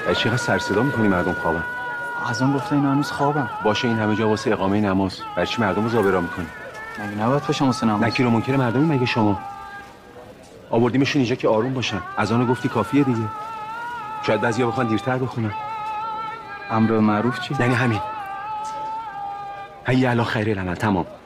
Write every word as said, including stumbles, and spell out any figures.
چقدر سر صدا می‌کنی مردم خوابن؟ اذان گفته اینا هنوز خوابن. باشه این همه جا واسه اقامه نماز. برای چی مردم رو زابرا می‌کنی؟ مگه نباید پاشم واسه نماز؟ نکیر و منکر مردمی مگه شما؟ آوردیمشون اینجا که آروم باشن. اذانو گفتی کافیه دیگه. شاید بعضیا بخوان دیرتر بخونن. امر معروف چی؟ یعنی همین. هی الا خیر العمل. تمام.